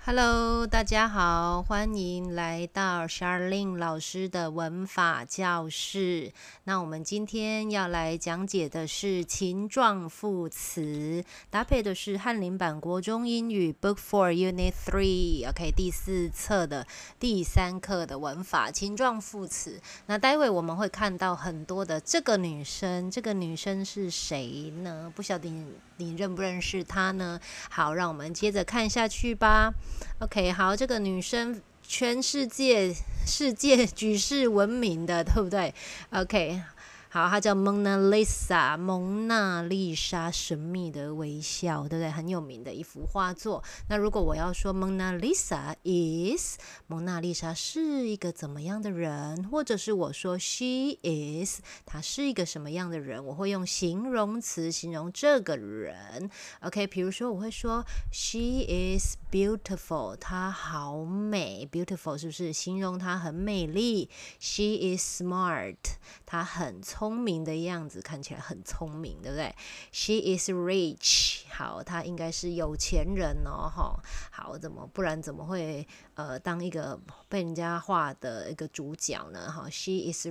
Hello，大家好，欢迎来到 Charlene 老师的文法教室。那我们今天要来讲解的是情状副词，搭配的是翰林版国中英语 Book 4 Unit 3，OK， 第4册的第3课的文法情状副词。那待会我们会看到很多的这个女生是谁呢？不晓得你认不认识她呢？好，让我们接着看下去吧。OK， 好，这个女生全世界举世闻名的，对不对 ？OK， 好，她叫蒙娜丽莎，蒙娜丽莎神秘的微笑，对不对？很有名的一幅画作。那如果我要说蒙娜丽莎 is， 蒙娜丽莎是一个怎么样的人，或者是我说 she is， 她是一个什么样的人，我会用形容词形容这个人。OK， 比如说我会说 she is beautiful， 她好美 ，beautiful 是不是形容她很美丽 ？She is smart， 她很聪明的样子，看起来很聪明，对不对 ？She is rich， 好，她应该是有钱人哦，哈，好，不然怎么会当一个被人家画的一个主角呢？哈 ，She is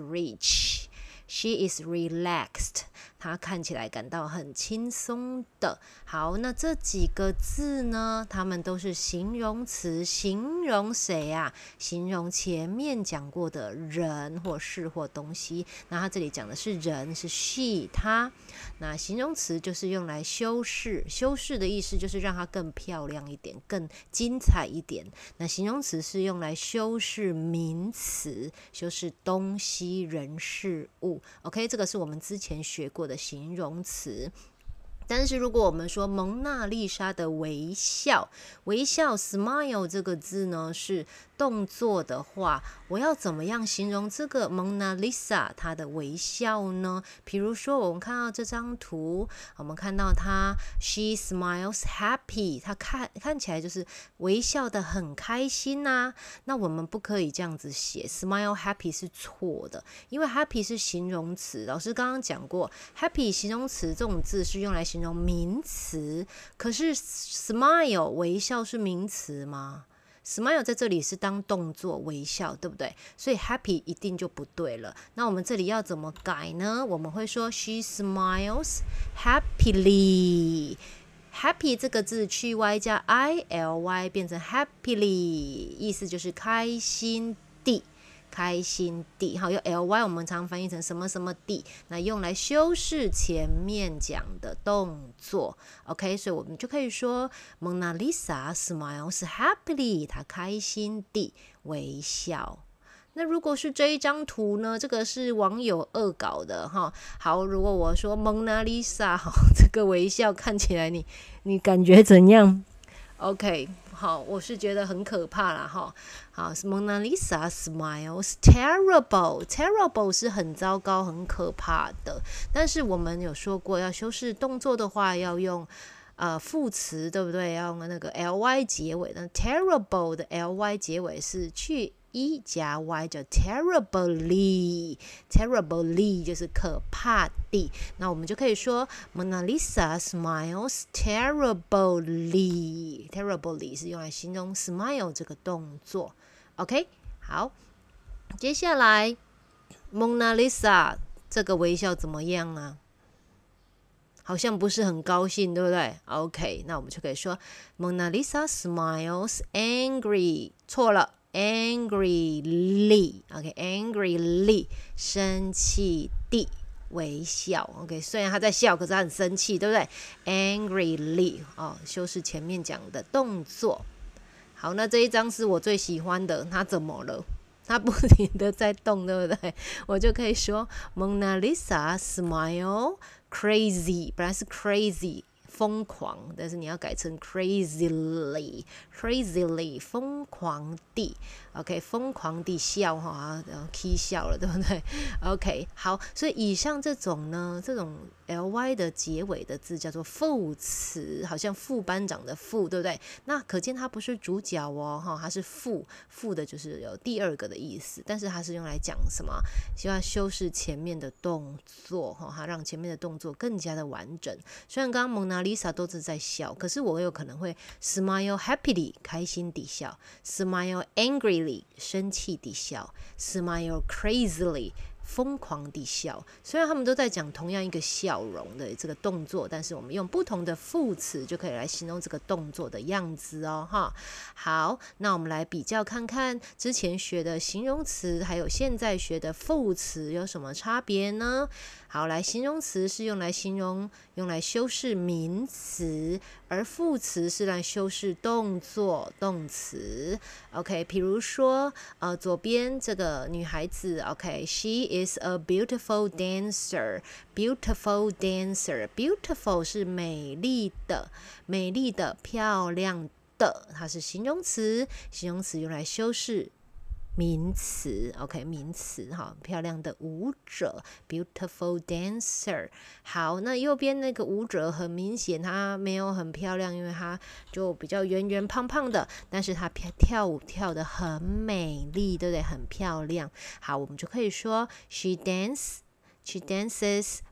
rich。She is relaxed， 她看起来感到很轻松的。好，那这几个字呢，它们都是形容词，形容谁啊？形容前面讲过的人或事或东西。那它这里讲的是人，是 she 她。那形容词就是用来修饰，修饰的意思就是让它更漂亮一点，更精彩一点。那形容词是用来修饰名词，修饰东西、人、事物。OK， 这个是我们之前学过的形容词。但是如果我们说蒙娜丽莎的微笑，微笑 smile 这个字呢是动作的话，我要怎么样形容这个蒙娜丽莎她的微笑呢？比如说我们看到这张图，我们看到她 she smiles happy， 她看起来就是微笑的很开心啊。那我们不可以这样子写 smile happy 是错的，因为 happy 是形容词，老师刚刚讲过 happy 形容词这种字是用来形容名词，可是 smile 微笑是名词吗？smile 在这里是当动作微笑，对不对？所以 happy 一定就不对了。那我们这里要怎么改呢？我们会说 she smiles happily。happy 这个字去 y 加 ily 变成 happily， 意思就是开心地。开心地，好，用 ly 我们常翻译成什么什么地，那用来修饰前面讲的动作 ，OK， 所以我们就可以说蒙娜丽莎 smiles happily， 她开心地微笑。那如果是这一张图呢？这个是网友恶搞的哈。好，如果我说蒙娜丽莎，这个微笑看起来你感觉怎样？OK， 好，我是觉得很可怕啦哈。好 ，Mona Lisa smiles terrible，terrible 是很糟糕、很可怕的。但是我们有说过，要修饰动作的话，要用副词，对不对？要用那个 ly 结尾。那 terrible 的 ly 结尾是去加 y 叫 terribly 就是可怕的。那我们就可以说 Mona Lisa smiles terribly 是用来形容 smile 这个动作。OK， 好，接下来 Mona Lisa 这个微笑怎么样啊？好像不是很高兴，对不对 ？OK， 那我们就可以说 Mona Lisa smiles angry， 错了。angrily， OK，angrily 生气地微笑 ，OK， 虽然他在笑，可是他很生气，对不对 ？angrily 修饰前面讲的动作。好，那这一张是我最喜欢的，他怎么了？他不停的在动，对不对？我就可以说 Mona Lisa smile crazy， 本来是 crazy。疯狂，但是你要改成 crazily 疯狂地 ，OK， 疯狂地笑哈，k 笑了，对不对 ？OK， 好，所以以上这种呢，这种 ly 的结尾的字叫做副词，好像副班长的副，对不对？那可见它不是主角哦，哈，它是副的，就是有第二个的意思，但是它是用来讲什么？希望修饰前面的动作，哈，它让前面的动作更加的完整。虽然刚刚蒙娜娜丽莎都是在笑，可是我有可能会 smile happily 开心地笑， smile angrily 生气地笑， smile crazily疯狂地笑。虽然他们都在讲同样一个笑容的这个动作，但是我们用不同的副词就可以来形容这个动作的样子哦。好，那我们来比较看看之前学的形容词还有现在学的副词有什么差别呢？好，来，形容词是用来形容、用来修饰名词，而副词是来修饰动作、动词。OK， 比如说，左边这个女孩子 ，OK，she is a beautiful dancer。beautiful dancer，beautiful 是美丽的、美丽的、漂亮的，它是形容词，形容词用来修饰名词 ，OK， 名词哈，漂亮的舞者 ，beautiful dancer。好，那右边那个舞者很明显，她没有很漂亮，因为她就比较圆圆胖胖的，但是她跳舞跳得很美丽，对不对？很漂亮。好，我们就可以说 she dances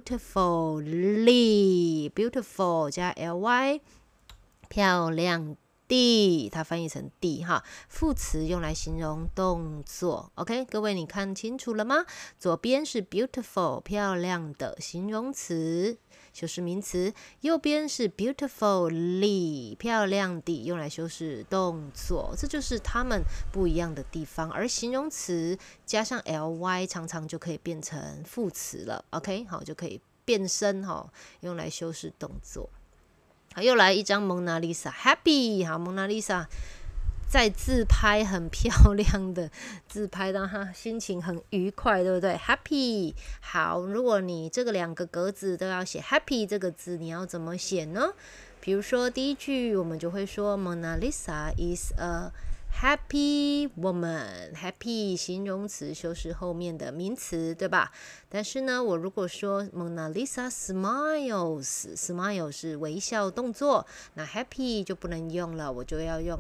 beautifully，beautiful 加 ly， 漂亮地，它翻译成地哈，副词用来形容动作。OK， 各位你看清楚了吗？左边是 beautiful 漂亮的形容词，修饰名词；右边是 beautifully 漂亮地，用来修饰动作。这就是它们不一样的地方。而形容词加上 ly 常常就可以变成副词了。OK， 好，就可以变身哈，用来修饰动作。好，又来一张蒙娜丽莎 ，Happy。好，蒙娜丽莎在自拍很漂亮的自拍，让她心情很愉快，对不对 ？Happy。好，如果你这个2个格子都要写 Happy 这个字，你要怎么写呢？比如说第一句，我们就会说 Mona Lisa is a happy woman。happy 形容词修饰后面的名词，对吧？但是呢，我如果说 Mona Lisa smiles，smile 是微笑动作，那 happy 就不能用了，我就要用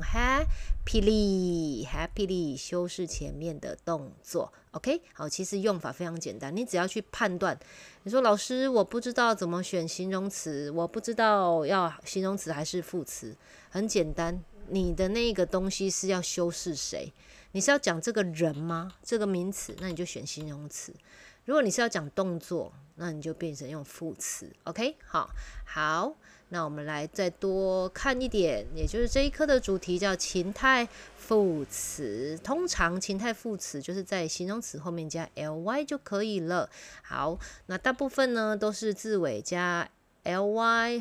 happily 修饰前面的动作。OK， 好，其实用法非常简单，你只要去判断。你说老师，我不知道怎么选形容词，我不知道要形容词还是副词，很简单。你的那个东西是要修饰谁？你是要讲这个人吗？这个名词，那你就选形容词。如果你是要讲动作，那你就变成用副词。OK， 好，那我们来再多看一点，也就是这一课的主题叫情态副词。通常情态副词就是在形容词后面加 ly 就可以了。好，那大部分呢都是字尾加 ly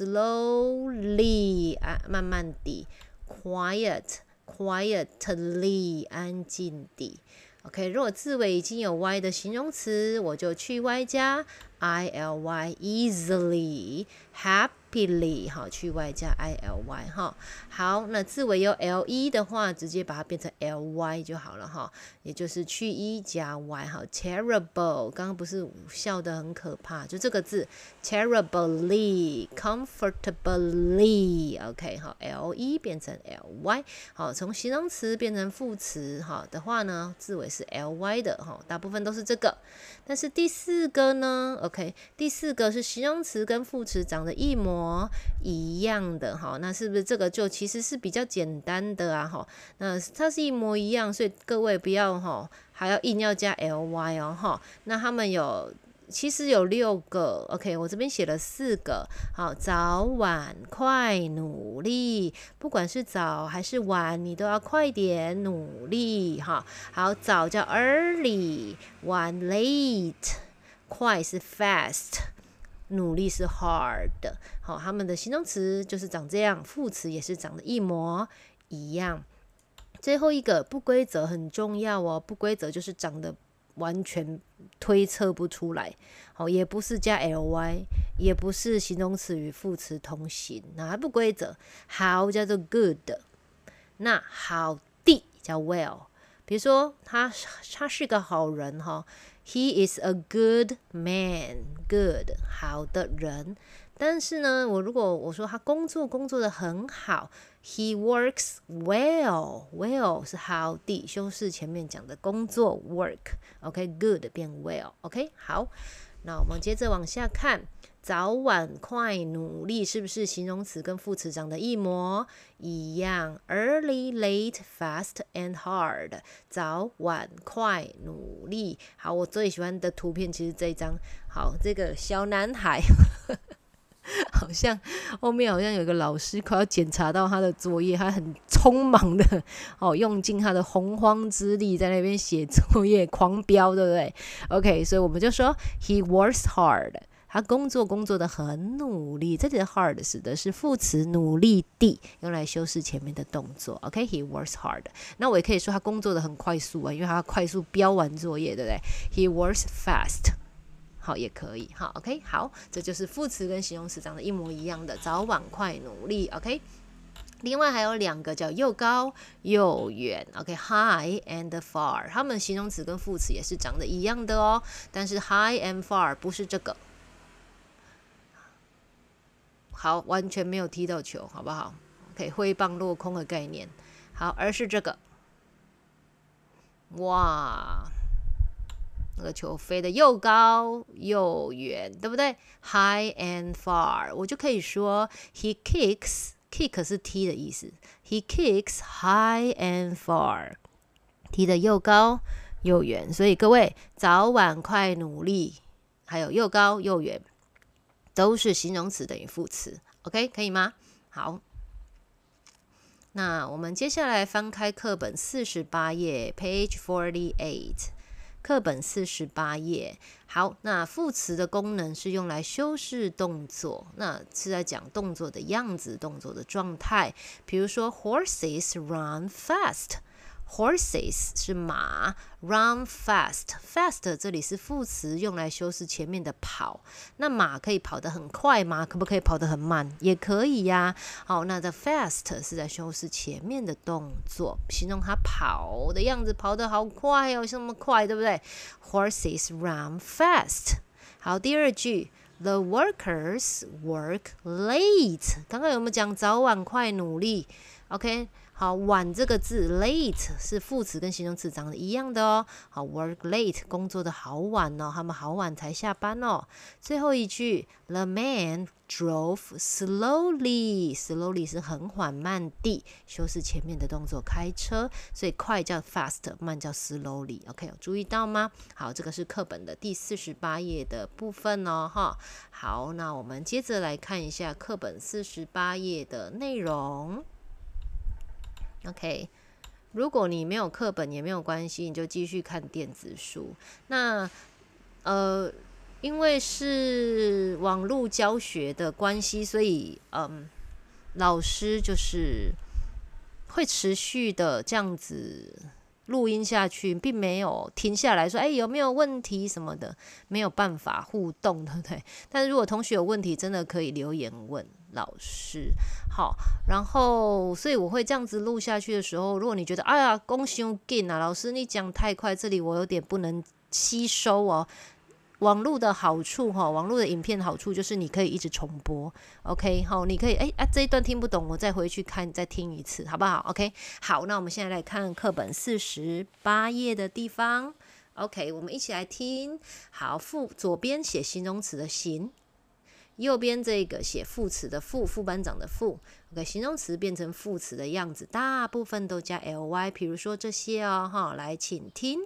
slowly 慢慢地。quietly 安静地。OK， 如果字尾已经有 y 的形容词，我就去 y 加 ily easily happily 好，去 y 加 ily 哈。好，那字尾有 le 的话，直接把它变成 ly 就好了哈，也就是去 e 加 y 哈。terrible 刚刚不是笑得很可怕，就这个字 terribly comfortably OK 好 le 变成 ly 好，从形容词变成副词好的话呢，字尾是 ly 的哈，大部分都是这个。但是第4个呢 OK， 第4个是形容词跟副词长得一模一样的哈，那是不是这个就其实是比较简单的啊哈？那它是一模一样，所以各位不要哈，还要硬要加 ly 哦哈。那他们其实有6个 ，OK， 我这边写了4个。好，早晚快努力，不管是早还是晚，你都要快点努力哈。好，早叫 early， 晚 late， 快是 fast， 努力是 hard。好，他们的形容词就是长这样，副词也是长得一模一样。最后一个不规则很重要哦，不规则就是长得完全推测不出来，好，也不是加 ly， 也不是形容词与副词同形，那还不规则。好叫做 good， 那好的叫 well。比如说他是个好人哈 ，He is a good man，good 好的人。但是呢，如果我说他工作得很好 ，He works well，well 是好的，修饰前面讲的工作 work，OK，good 变 well，OK， 好，那我们接着往下看， 早晚快努力是不是形容词跟副词长得一模一样 ？Early, late, fast and hard， 早晚快努力。好，我最喜欢的图片其实这一张。好，这个小男孩好像后面好像有个老师快要检查到他的作业，他很匆忙的用尽他的洪荒之力在那边写作业，狂飙，对不对 ？OK， 所以我们就说 he works hard。他工作的很努力，这里的 hard 指的是副词努力地，用来修饰前面的动作。OK，he works hard。那我也可以说他工作的很快速啊，因为他快速标完作业，对不对 ？He works fast。好，也可以。好 ，OK， 好，这就是副词跟形容词长得一模一样的，早晚快努力。OK。另外还有2个叫又高又远 ，OK，high and far， 它们形容词跟副词也是长得一样的哦，但是 high and far 不是这个。好，完全没有踢到球，好不好 ？OK， 挥棒落空的概念。好，而是这个，哇，那个球飞得又高又远，对不对 ？High and far， 我就可以说 he kicks。kick 是踢的意思 ，he kicks high and far， 踢得又高又远。所以各位早晚快努力，还有又高又远，都是形容词等于副词。OK， 可以吗？好，那我们接下来翻开课本48页 ，Page 48。课本48页，好，那副词的功能是用来修饰动作，那是在讲动作的样子、动作的状态。比如说 ，horses run fast。horses 是马 ，run fast。fast 这里是副词，用来修饰前面的跑。那马可以跑得很快吗？可不可以跑得很慢？也可以呀。好，那这 fast 是在修饰前面的动作，形容他跑的样子，跑得好快哦，这么快，对不对 ？Horses run fast。好，第2句。The workers work late。刚刚有没有讲早晚快努力 ？OK， 好，晚这个字 late 是副词跟形容词长得一样的哦。好 ，work late 工作的好晚哦，他们好晚才下班哦。最后一句 ，The man drove slowly。slowly 是很缓慢地修饰前面的动作，开车，所以快叫 fast， 慢叫 slowly。OK， 有注意到吗？好，这个是课本的第48页的部分哦，哈。好，那我们接着来看一下课本48页的内容。OK， 如果你没有课本也没有关系，你就继续看电子书。那因为是网络教学的关系，所以老师就是会持续的这样子录音下去，并没有停下来说，有没有问题什么的，没有办法互动，对不对？但是如果同学有问题，真的可以留言问老师。好，然后所以我会这样子录下去的时候，如果你觉得讲太紧啊，老师你讲太快，这里我有点不能吸收哦。网络的好处网络的影片好处就是你可以一直重播 ，OK， 好，你可以这一段听不懂，我再回去看再听一次，好不好 ？OK， 好，那我们现在来看课本48页的地方 ，OK， 我们一起来听。好，左边写形容词的形，右边这个写副词的副，副班长的副 ，OK， 形容词变成副词的样子，大部分都加 ly， 比如说这些哦，来，请听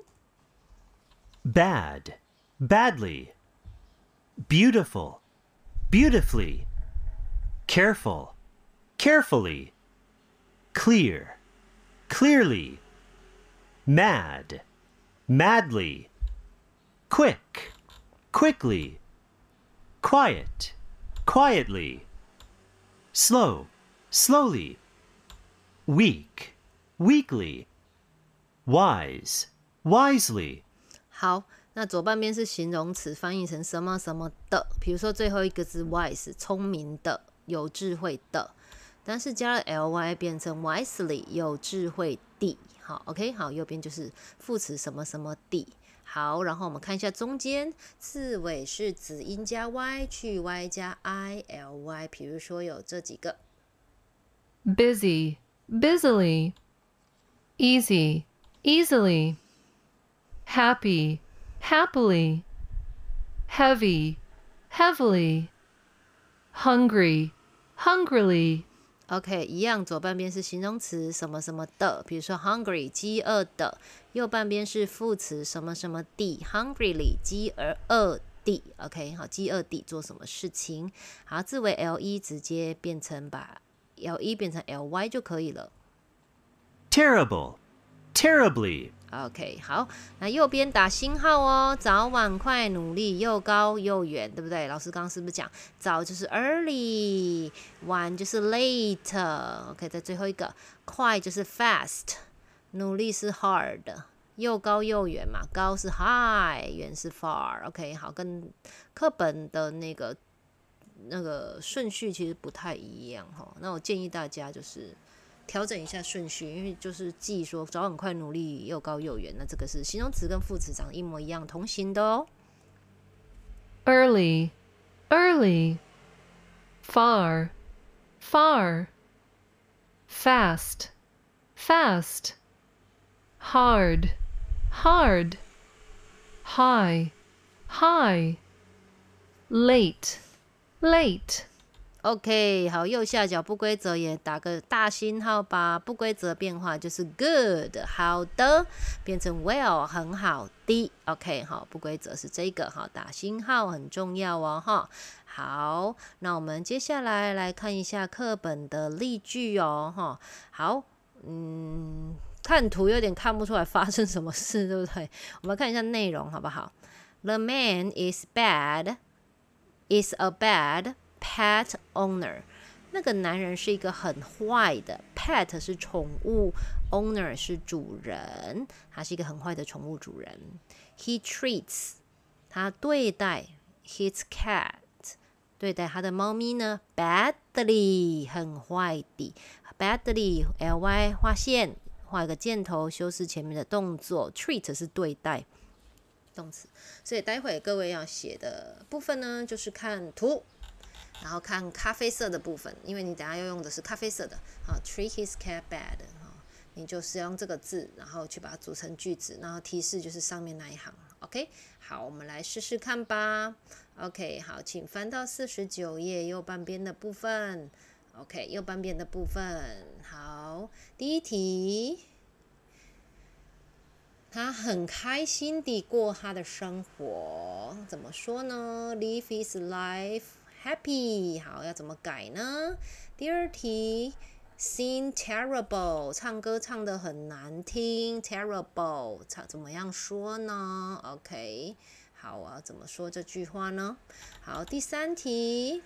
，badly, beautiful, beautifully, careful, carefully, clear, clearly, mad, madly, quick, quickly, quiet, quietly, slow, slowly, weak, weakly, wise, wisely。 好，那左半边是形容词，翻译成什么什么的，比如说最后一个字 wise， 聪明的，有智慧的，但是加了 ly 变成 wisely， 有智慧地。好 ，OK， 好，右边就是副词什么什么地。好，然后我们看一下中间，字尾是子音加 y， 去 y 加 ily， 比如说有这几个 busy, busily, easy, easily, happy, happily, heavy, heavily, hungry, hungrily, OK， 一样，左半边是形容词什么什么的，比如说 hungry 饥饿的，右半边是副词什么什么地 hungrily 饥饿地 OK， 好，饥饿地做什么事情？好，字尾 le 直接变成把 le 变成 ly 就可以了。 Terrible, terribly. OK， 好，那右边打星号哦，早晚快努力，又高又远，对不对？老师刚刚是不是讲早就是 early， 晚就是 late。OK， 在最后一个，快就是 fast， 努力是 hard， 又高又远嘛，高是 high， 远是 far。OK， 好，跟课本的那个顺序其实不太一样哈。那我建议大家就是调整一下顺序，因为就是记说早晚快努力又高又远，那这个是形容词跟副词长得一模一样同形的哦。 early, early, far, far, fast, fast, hard, hard, high, high, late, late. OK， 好，右下角不规则也打个大星号吧。不规则变化就是 good 好的，变成 well 很好的。OK， 好，不规则是这个，好，打星号很重要哦，哈。好，那我们接下来来看一下课本的例句哦，哈。好，看图有点看不出来发生什么事，对不对？我们看一下内容好不好？ The man is a bad pet owner， 那个男人是一个很坏的 pet 是宠物 owner 是主人，他是一个很坏的宠物主人。 He treats 他对待 his cat 对待他的猫咪呢 badly 很坏的 badly ly 画线画一个箭头修饰前面的动作， treat 是对待动词，所以待会各位要写的部分呢就是看图，然后看咖啡色的部分，因为你等一下要用的是咖啡色的。好 ，treat his cat bad， 你就是用这个字，然后去把它组成句子，然后提示就是上面那一行。OK， 好，我们来试试看吧。OK， 好，请翻到49页右半边的部分。OK， 右半边的部分。好，第一题，他很开心地过他的生活，怎么说呢 ？Live his life。Happy 好，要怎么改呢？第二题 ，sing terrible 唱歌唱得很难听 ，terrible 怎么样说呢 ？OK， 好啊，怎么说这句话呢？好，第三题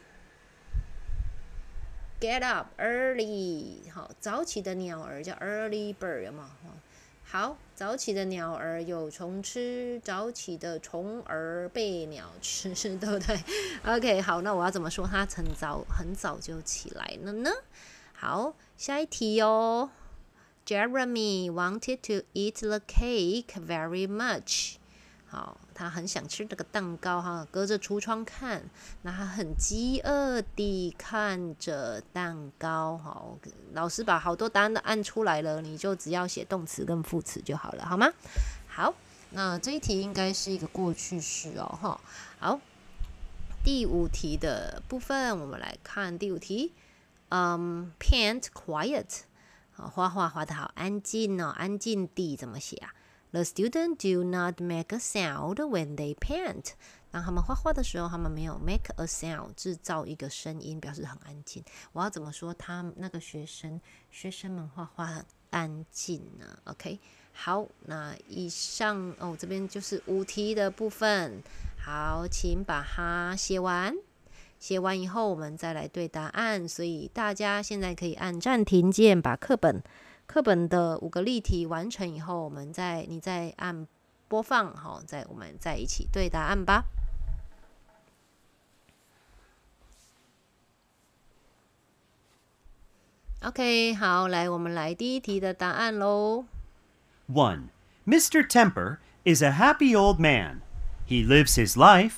，get up early 好，早起的鸟儿叫 early bird 有没有？好，早起的鸟儿有虫吃，早起的虫儿被鸟吃，对不对 ？OK， 好，那我要怎么说它很早就起来了呢？好，下一题哦。Jeremy wanted to eat the cake very much。好，他很想吃这个蛋糕哈，隔着橱窗看，那他很饥饿地看着蛋糕。好，老师把好多答案都按出来了，你就只要写动词跟副词就好了，好吗？好，那这一题应该是一个过去式哦，哈。好，第5题的部分，我们来看第5题。Paint quiet， 好，画画画得好安静哦，安静地怎么写啊？The students do not make a sound when they paint。当他们画画的时候，他们没有 make a sound， 制造一个声音，表示很安静。我要怎么说？他那个学生们画画很安静呢 ？OK， 好，那以上哦，这边就是5题的部分。好，请把它写完。写完以后，我们再来对答案。所以大家现在可以按暂停键，把课本的5个例题完成以后，你再按播放，好，我们再一起对答案吧。OK， 好，来，我们来第1题的答案喽。 1. Mr. Temper is a happy old man. He lives his life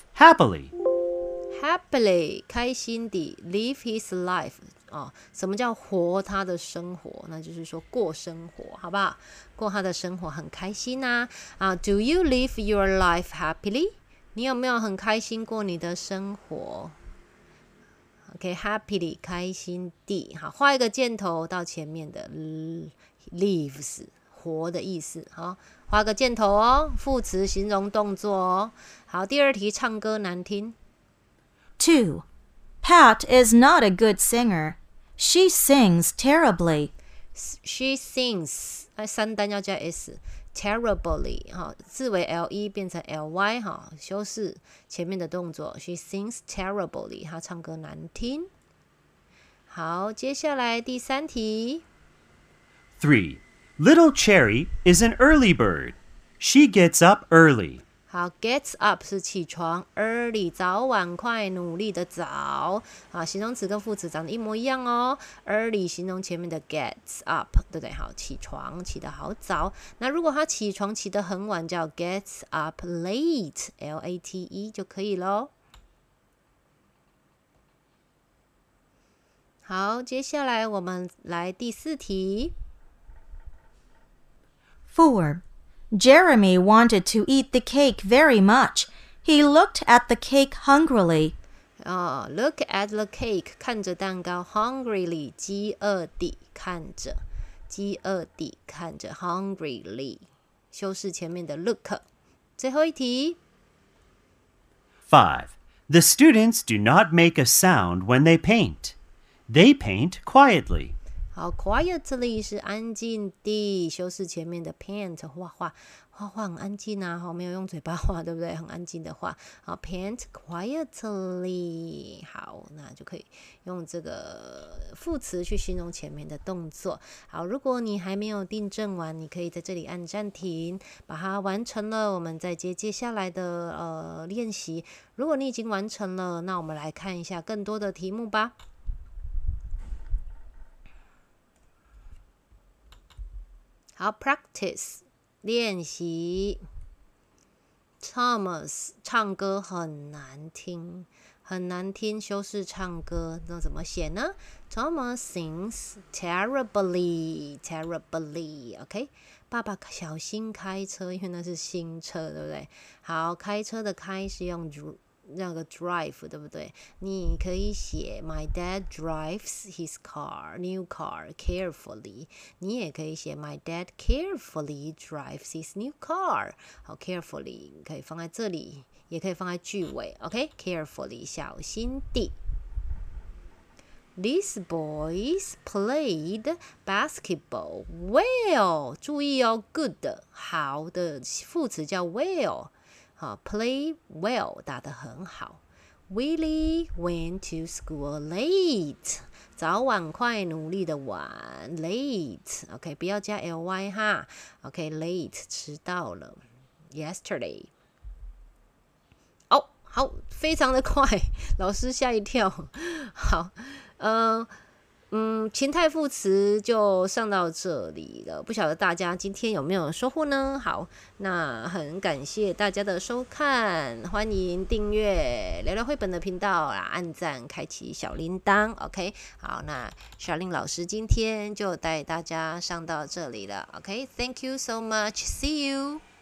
happily. 开心地 live his life 哦，什么叫活他的生活？那就是说过生活，好不好？过他的生活很开心啊。Do you live your life happily？ 你有没有很开心过你的生活？ OK，happily 开心地，好，画一个箭头到前面的 lives 活的意思，好，画个箭头哦，副词形容动作哦。好，第二题唱歌难听。 2. Pat is not a good singer. She sings terribly. She sings， 三单要加 s。terribly 哈，字为 le 变成 ly 哈，修饰前面的动作。She sings terribly， 她唱歌难听。好，接下来第三题。 3. Little Cherry is an early bird. She gets up early. 好 ，gets up 是起床 ，early 早晚快努力的早啊，形容词跟副词长得一模一样哦。early 形容前面的 gets up， 对不对？好，起床起得好早。那如果他起床起得很晚，叫 gets up late，late 就可以咯。好，接下来我们来第四题。 4. Jeremy wanted to eat the cake very much. He looked at the cake hungrily. Look at the cake， 看着蛋糕 ，hungrily 饥饿地看着，饥饿地看着 hungrily， 修饰前面的 look。最后一题。 5. The students do not make a sound when they paint. They paint quietly. 好 ，quietly 是安静地，修饰前面的 paint 画画很安静啊，好，没有用嘴巴画，对不对？很安静的画，好 ，paint quietly， 好，那就可以用这个副词去形容前面的动作。好，如果你还没有订正完，你可以在这里按暂停，把它完成了，我们再接下来的练习。如果你已经完成了，那我们来看一下更多的题目吧。好 ，practice 练习。Thomas 唱歌很难听，很难听，修饰唱歌，那怎么写呢 ？Thomas sings terribly，OK。爸爸小心开车，因为那是新车，对不对？好，开车的开是用那个 drive 对不对？你可以写 My dad drives his new car carefully。你也可以写 My dad carefully drives his new car。好 ，carefully 可以放在这里，也可以放在句尾。OK，carefully 小心地。These boys played basketball well。注意哦 ，good 好的副词叫 well。好 ，play well 打得很好。Willie went to school late， 早晚快努力的晚 late。OK， 不要加 ly 哈。OK，late 迟到了。Yesterday。哦，好，非常的快，老师吓一跳。好，情态副词就上到这里了，不晓得大家今天有没有收获呢？好，那很感谢大家的收看，欢迎订阅聊聊绘本的频道啊，按赞，开启小铃铛。OK， 好，那小令老师今天就带大家上到这里了。OK，Thank you so much，See you。